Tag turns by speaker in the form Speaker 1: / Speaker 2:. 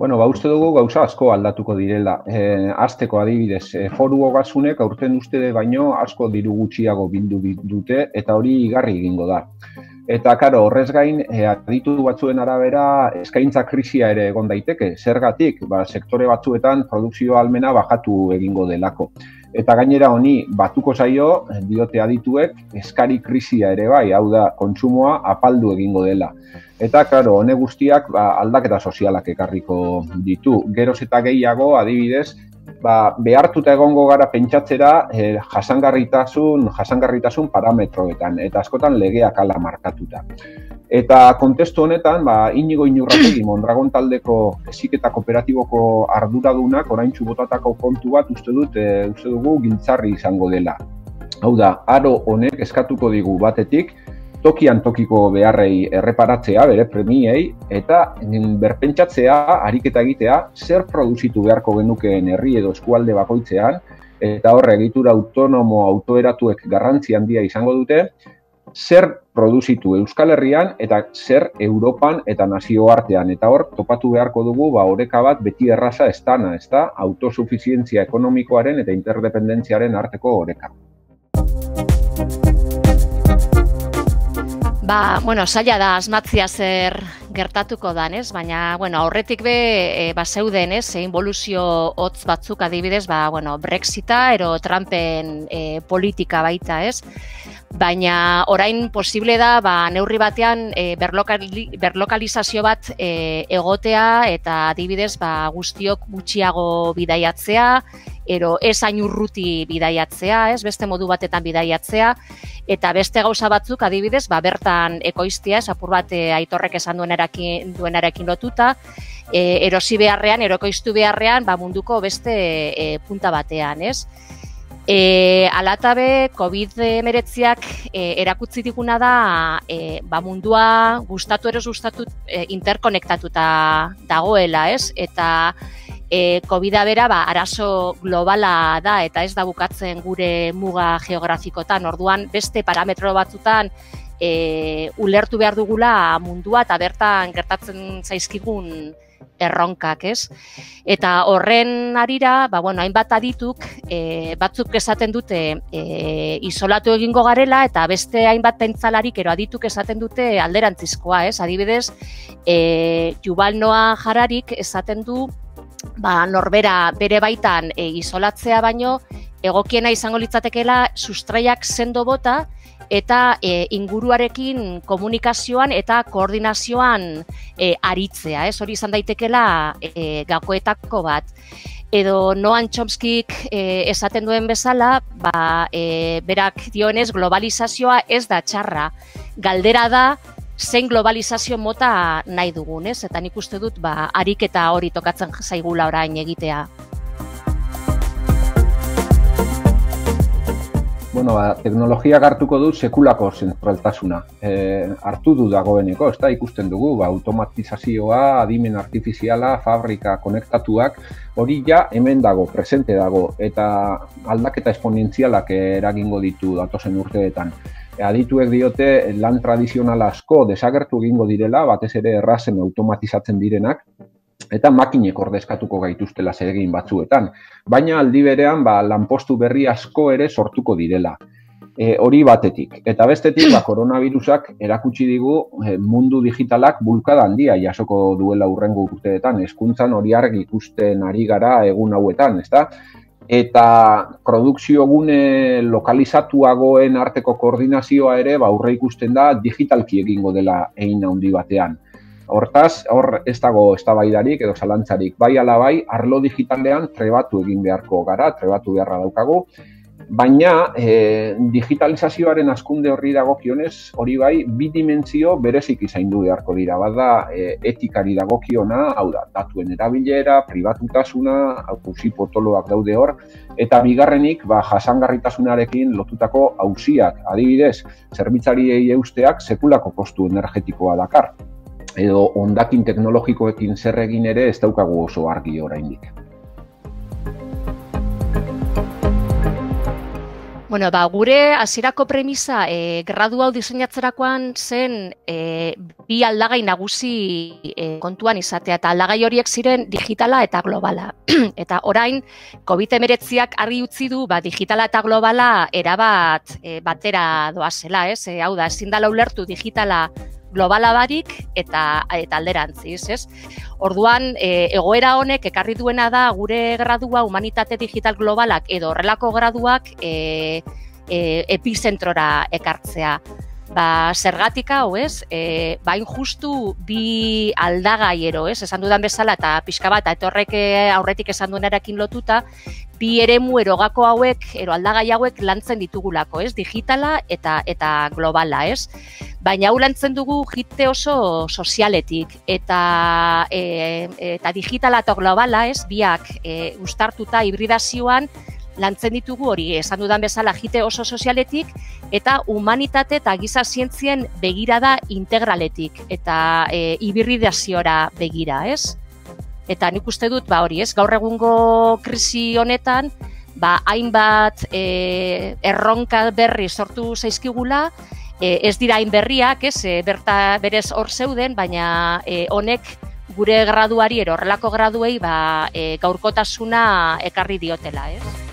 Speaker 1: Bueno, uste dugu gauza asko aldatuko direla. Hasteko adibidez, foru ogasunek aurten uste baino asko diru gutxiago bildu dute eta hori igarri egingo da. Eta, karo, horrez gain, aditu batzuen arabera eskaintza krisia ere egon daiteke. Zergatik, sektore batzuetan produkzio ahalmena bajatu egingo delako. Eta gainera honi batuko zaio, diote adituek, eskari krisia ere bai, hau da, kontsumoa apaldu egingo dela. Eta, klaro, hone guztiak aldaketa sozialak ekarriko ditu. Geroz eta gehiago, adibidez, behartuta egongo gara pentsatzera jasangarritasun parametroetan, eta askotan legeak hala markatuta. Eta kontestu honetan, Inigo Inurrategi Mondragon taldeko heziketa kooperatiboko arduradunak oraintsu botatako kontu bat uste dugu giltzarri izango dela. Hau da, aro honek eskatuko digu batetik, tokian tokiko beharrei erreparatzea, bere premiei, eta berpentsatzea, ariketa egitea, zer produzitu beharko genukeen herri edo eskualde bakoitzean, eta horre egitura autonomo autoeratuek garrantzi handia izango dute, zer produzitu Euskal Herrian eta zer Europan eta nazioartean. Eta hor, topatu beharko dugu, oreka bat beti erraza ez dana, autosufizientzia ekonomikoaren eta interdependentziaren arteko oreka.
Speaker 2: Zaila da asmatzia zer gertatuko dan, baina aurretik zeuden, involuzio hotz batzuk adibidez, Brexita ero Trumpen politika baita, baina orain posible da neurri batean berlokalizazio bat egotea eta adibidez guztiok gutxiago bidaiatzea, ero ez hain urruti bidaiatzea, beste modu batetan bidaiatzea, eta beste gauza batzuk adibidez bertan ekoiztia, apur bat Aitorrek esan duenarekin lotuta, erosi beharrean, erokoiztu beharrean munduko beste punta batean, Alatabe, COVID-19ak erakutsi diguna da mundua gustatu eros gustatu interkonektatuta dagoela, eta COVID-a bera arazo globala da eta ez da bukatzen gure muga geografikotan, orduan beste parametro batzutan ulertu behar dugula mundua eta bertan gertatzen zaizkigun erronkak, Eta horren arira, hainbat adituk, batzuk esaten dute isolatu egingo garela, eta beste hainbat pentsalarik ero adituk esaten dute alderantzizkoa, Adibidez, Yuval Noah Hararik esaten du, norbera bere baitan isolatzea baino, egokiena izango litzatekeela sustraiak sendo bota, eta inguruarekin komunikazioan eta koordinazioan aritzea, hori izan daitekela gakoetako bat. Edo Noam Chomskyk esaten duen bezala, berak dioenez globalizazioa ez da txarra, galdera da zein globalizazio mota nahi dugun, eta nik uste dut ariketa hori tokatzen zaigula orain egitea.
Speaker 1: Teknologiak hartuko du sekulako zentraltasuna. Hartu du dagoeneko, ikusten dugu, automatizazioa, adimen artifiziala, fabrika konektatuak, hori ja hemen dago, presente dago, eta aldaketa esponentzialak eragingo ditu datozen urteetan. Adituek diote lan tradizional asko desagertu egingo direla, batez ere errazen automatizatzen direnak, eta makinek ordezkatuko gaituztela zeregin batzuetan. Baina aldi berean lanpostu berri asko ere sortuko direla. Hori batetik. Eta bestetik, koronavirusak erakutsi digu mundu digitalak bulkada handia jasoko duela hurrengo urteetan. Hezkuntzan hori argi ikusten ari gara egun hauetan, ezta? Eta produkzio gune lokalizatuagoen arteko koordinazioa ere aurre ikusten da digitalki egingo dela hein handi batean. Hortaz, hor ez dago eztabaidarik edo zalantzarik, bai ala bai, arlo digitalean trebatu egin beharko gara, trebatu beharra daukagu, baina digitalizazioaren hazkunde horri dagokionez, hori bai, bi dimentsio berezik zaindu beharko dira, bada etikari dagokiona, hau da, datuen erabilera, pribatutasuna, auzi potoloak daude hor, eta bigarrenik jasangarritasunarekin lotutako auziak, adibidez, zerbitzariei eusteak sekulako kostu energetikoa dakar. Edo hondakin teknologikoekin zer egin ere ez daukagu oso argi oraindik.
Speaker 2: Bueno, gure hasierako premisa gradu hau diseinatzerakoan zen bi aldagai nagusi kontuan izatea, eta aldagai horiek ziren digitala eta globala. Eta orain, COVID-19ak argi utzi du digitala eta globala erabat batera doazela, ez? Hau da, ezin dela ulertu digitala globala barik eta alderantziz, ez? Orduan, egoera honek ekarri duena da gure gradua humanitate digital globalak edo horrelako graduak epizentrora ekartzea. Zergatik hau, ez? Bain justu bi aldagaiero, ez? Esan dudan bezala eta pixka bat, eta horrek aurretik esan duenarekin lotuta, bi eremu erogako hauek, aldagai hauek lantzen ditugulako, ez? Digitala eta globala, ez? Baina hau lantzen dugu jite oso sozialetik, eta digitala eta globala, ez? Biak uztartuta hibridazioan lantzen ditugu hori, esan dudan bezala jite oso sozialetik, eta humanitate eta giza zientzien begirada integraletik, eta hibridaziora begira, ez? Eta nik uste dut, hori, ez? Gaur egungo krisi honetan, hainbat erronka berri sortu zaizkigula, ez dira hain berriak, ez? Berez hor zeuden, baina honek gure graduari, horrelako graduei, gaurkotasuna ekarri diotela, ez?